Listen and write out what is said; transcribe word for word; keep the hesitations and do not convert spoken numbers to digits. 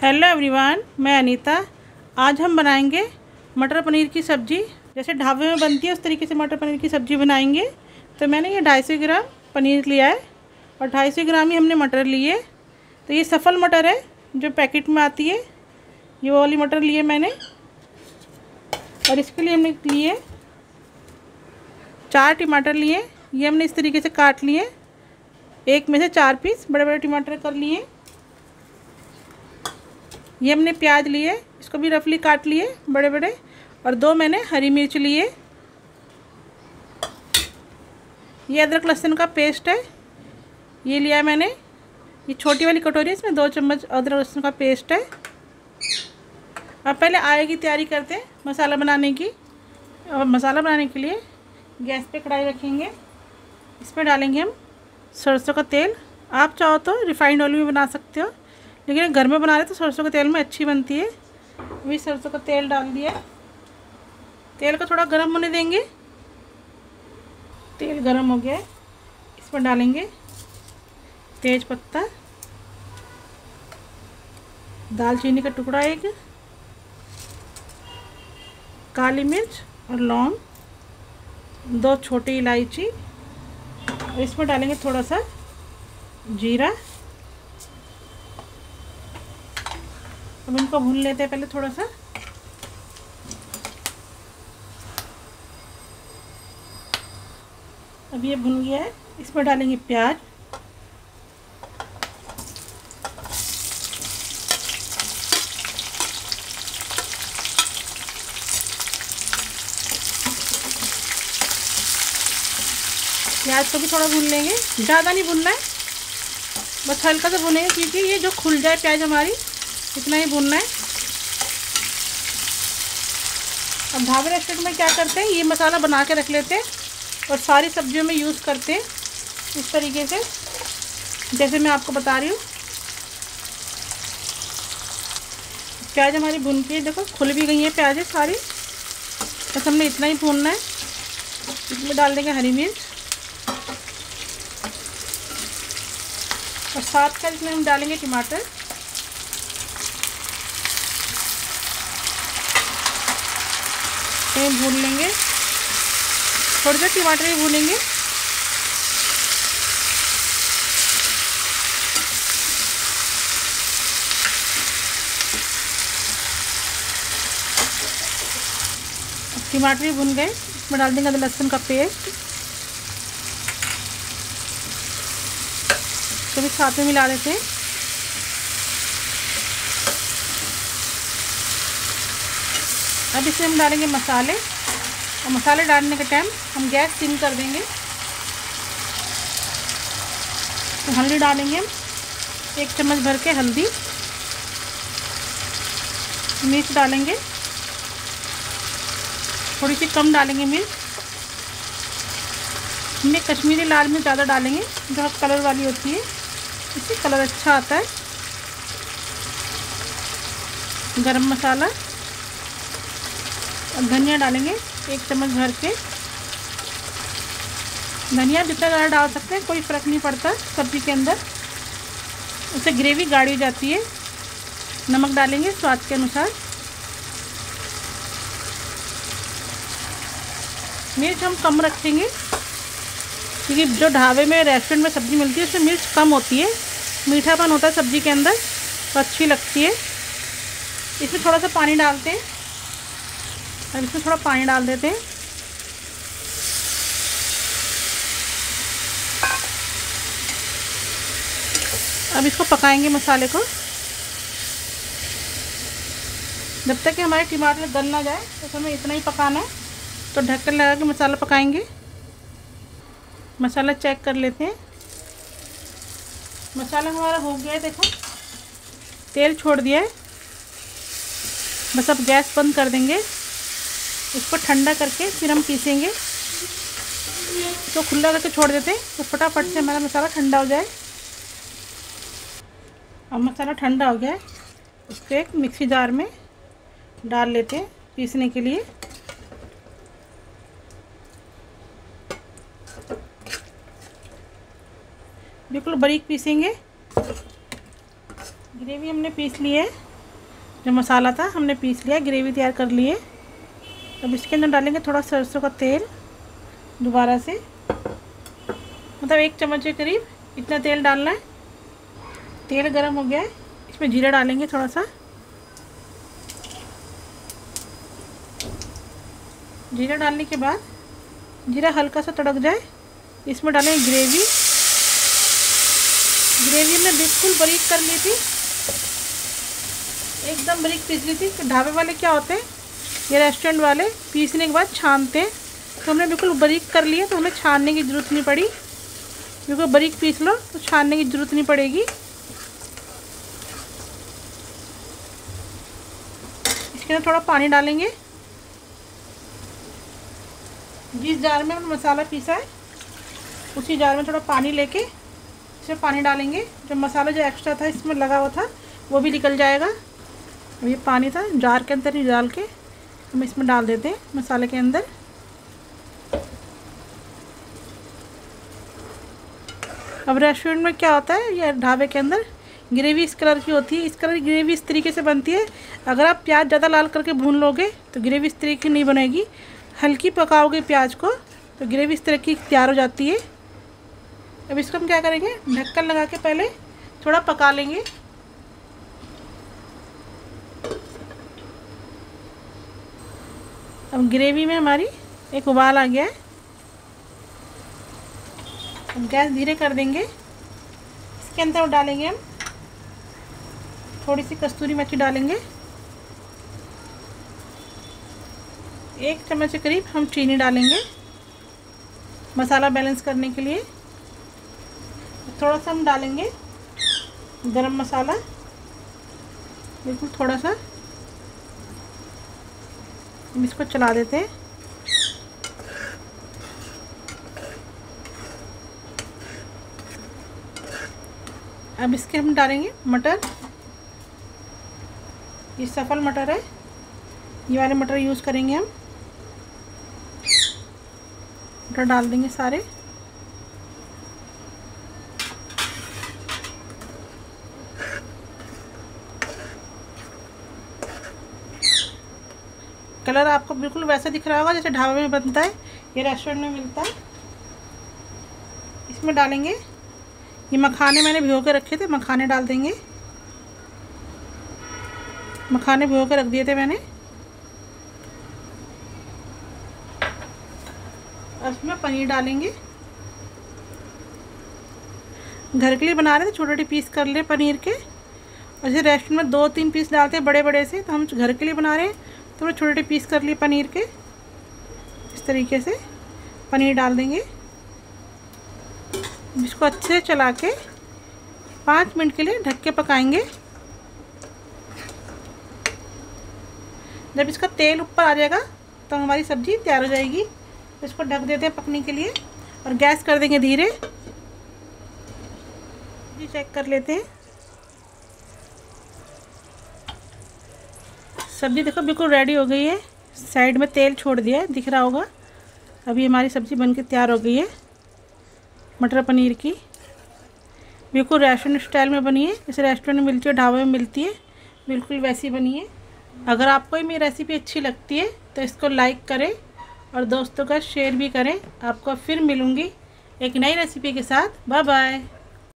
Hello everyone, मैं अनीता। आज हम बनाएंगे मटर पनीर की सब्ज़ी। जैसे ढाबे में बनती है उस तरीके से मटर पनीर की सब्ज़ी बनाएंगे। तो मैंने ये ढाई सौ ग्राम पनीर लिया है और ढाई सौ ग्राम ही हमने मटर लिए। तो ये सफल मटर है जो पैकेट में आती है, ये वाली मटर लिए मैंने। और इसके लिए हमने लिए चार टमाटर लिए, ये हमने इस तरीके से काट लिए। एक में से चार पीस बड़े बड़े टमाटर कर लिए। ये हमने प्याज लिए, इसको भी रफली काट लिए बड़े बड़े। और दो मैंने हरी मिर्च लिए। ये अदरक लहसुन का पेस्ट है, ये लिया मैंने। ये छोटी वाली कटोरी है, इसमें दो चम्मच अदरक लहसुन का पेस्ट है। अब पहले आगे की तैयारी करते हैं मसाला बनाने की। और मसाला बनाने के लिए गैस पे कढ़ाई रखेंगे। इसमें डालेंगे हम सरसों का तेल। आप चाहो तो रिफाइंड ऑयल में बना सकते हो, लेकिन घर में बना रहे तो सरसों के तेल में अच्छी बनती है। अभी सरसों का तेल डाल दिया। तेल को थोड़ा गर्म होने देंगे। तेल गर्म हो गया है, इसमें डालेंगे तेज पत्ता, दालचीनी का टुकड़ा एक, काली मिर्च और लौंग, दो छोटी इलायची। और इसमें डालेंगे थोड़ा सा जीरा। अब इनको भून लेते हैं पहले थोड़ा सा। अब ये भुन गया है, इसमें डालेंगे प्याज। प्याज को भी थोड़ा भून लेंगे, ज़्यादा नहीं भूनना है, बस हल्का सा भुनेंगे, क्योंकि ये जो खुल जाए प्याज हमारी, इतना ही भूनना है। अब ढाबे रेस्टोरेंट में क्या करते हैं, ये मसाला बना के रख लेते हैं और सारी सब्जियों में यूज़ करते हैं इस तरीके से, जैसे मैं आपको बता रही हूँ। प्याज हमारी भून के देखो खुल भी गई है प्याज सारी, बस हमने इतना ही भूनना है। इसमें डाल देंगे हरी मिर्च और साथ का इसमें हम डालेंगे टमाटर। भून लेंगे, थोड़ी देर टमाटर भी भूनेंगे। टमाटर भी भून गए, इसमें डाल देंगे लहसुन का पेस्ट, तो भी साथ में मिला देते हैं। अब इसमें हम डालेंगे मसाले, और मसाले डालने के टाइम हम गैस सिम कर देंगे। तो हल्दी डालेंगे हम एक चम्मच भर के हल्दी, मिर्च डालेंगे थोड़ी सी कम डालेंगे मिर्च। हमने कश्मीरी लाल मिर्च ज़्यादा डालेंगे, जो कलर वाली होती है, इससे कलर अच्छा आता है। गरम मसाला और धनिया डालेंगे एक चम्मच भर के। धनिया जितना ज़्यादा डाल सकते हैं, कोई फ़र्क नहीं पड़ता सब्ज़ी के अंदर, उससे ग्रेवी गाढ़ी हो जाती है। नमक डालेंगे स्वाद के अनुसार। मिर्च हम कम रखेंगे, क्योंकि जो ढाबे में रेस्टोरेंट में सब्ज़ी मिलती है उसमें मिर्च कम होती है, मीठापन होता है सब्ज़ी के अंदर, तो अच्छी लगती है। इसमें थोड़ा सा पानी डालते हैं, अब इसमें थोड़ा पानी डाल देते हैं। अब इसको पकाएंगे मसाले को, जब तक कि हमारे टमाटर गल ना जाए, तो हमें इतना ही पकाना है। तो ढक्कन लगा के मसाला पकाएंगे। मसाला चेक कर लेते हैं। मसाला हमारा हो गया है, देखो तेल छोड़ दिया है। बस अब गैस बंद कर देंगे, इसको ठंडा करके फिर हम पीसेंगे। तो खुला करके छोड़ देते हैं, तो फटाफट से हमारा मसाला ठंडा हो जाए। अब मसाला ठंडा हो गया है, उसको एक मिक्सी जार में डाल लेते हैं पीसने के लिए। बिल्कुल बारीक पीसेंगे। ग्रेवी हमने पीस ली है, जो मसाला था हमने पीस लिया, ग्रेवी तैयार कर लिए। अब इसके अंदर डालेंगे थोड़ा सरसों का तेल दोबारा से, मतलब एक चम्मच के करीब इतना तेल डालना है। तेल गरम हो गया है, इसमें जीरा डालेंगे थोड़ा सा। जीरा डालने के बाद जीरा हल्का सा तड़क जाए, इसमें डालेंगे ग्रेवी। ग्रेवी में बिल्कुल बारीक कर ली थी, एकदम बारीक पीस ली थी। तो ढाबे वाले क्या होते हैं, ये रेस्टोरेंट वाले पीसने के बाद छानते हैं, तो हमने बिल्कुल बारीक कर लिया, तो हमें छानने की ज़रूरत नहीं पड़ी। बिल्कुल बारीक पीस लो तो छानने की ज़रूरत नहीं पड़ेगी। इसके अंदर थोड़ा पानी डालेंगे। जिस जार में हमने मसाला पीसा है उसी जार में थोड़ा पानी लेके इसमें पानी डालेंगे। जो मसाला जो एक्स्ट्रा था इसमें लगा हुआ था वो भी निकल जाएगा। ये पानी था जार के अंदर ही डाल के हम इसमें डाल देते हैं मसाले के अंदर। अब रेस्टोरेंट में क्या होता है, या ढाबे के अंदर ग्रेवी इस कलर की होती है। इस कलर की ग्रेवी इस तरीके से बनती है। अगर आप प्याज ज़्यादा लाल करके भून लोगे तो ग्रेवी इस तरीके की नहीं बनेगी। हल्की पकाओगे प्याज को तो ग्रेवी इस तरह की तैयार हो जाती है। अब इसको हम क्या करेंगे, ढक्कन लगा के पहले थोड़ा पका लेंगे। अब ग्रेवी में हमारी एक उबाल आ गया है। अब गैस धीरे कर देंगे। इसके अंदर डालेंगे हम थोड़ी सी कस्तूरी मेथी डालेंगे। एक चम्मच के करीब हम चीनी डालेंगे मसाला बैलेंस करने के लिए। थोड़ा सा हम डालेंगे गरम मसाला, बिल्कुल थोड़ा सा। हम इसको चला देते हैं। अब इसके हम डालेंगे मटर। ये सफल मटर है, ये वाले मटर यूज़ करेंगे हम। मटर डाल देंगे सारे। कलर आपको बिल्कुल वैसा दिख रहा होगा जैसे ढाबे में बनता है, ये रेस्टोरेंट में मिलता है। इसमें डालेंगे ये मखाने, मैंने भिगो के रखे थे, मखाने डाल देंगे। मखाने भिगो के रख दिए थे मैंने। इसमें पनीर डालेंगे। घर के लिए बना रहे थे, छोटे छोटे पीस कर ले पनीर के। और जैसे रेस्टोरेंट में दो तीन पीस डालते हैं बड़े बड़े से, तो हम घर के लिए बना रहे हैं तो छोटे छोटे पीस कर लिए पनीर के। इस तरीके से पनीर डाल देंगे। इसको अच्छे से चला के पाँच मिनट के लिए ढक के पकाएंगे। जब इसका तेल ऊपर आ जाएगा तो हमारी सब्ज़ी तैयार हो जाएगी। तो इसको ढक देते हैं पकने के लिए और गैस कर देंगे धीरे। जी चेक कर लेते हैं। सब्ज़ी देखो बिल्कुल रेडी हो गई है। साइड में तेल छोड़ दिया है, दिख रहा होगा। अभी हमारी सब्ज़ी बनके तैयार हो गई है मटर पनीर की। बिल्कुल रेस्टोरेंट स्टाइल में बनी है, जैसे रेस्टोरेंट में मिलती है, ढाबे में मिलती है, बिल्कुल वैसी बनी है। अगर आपको मेरी रेसिपी अच्छी लगती है तो इसको लाइक करें और दोस्तों का शेयर भी करें। आपको फिर मिलूँगी एक नई रेसिपी के साथ। Bye bye.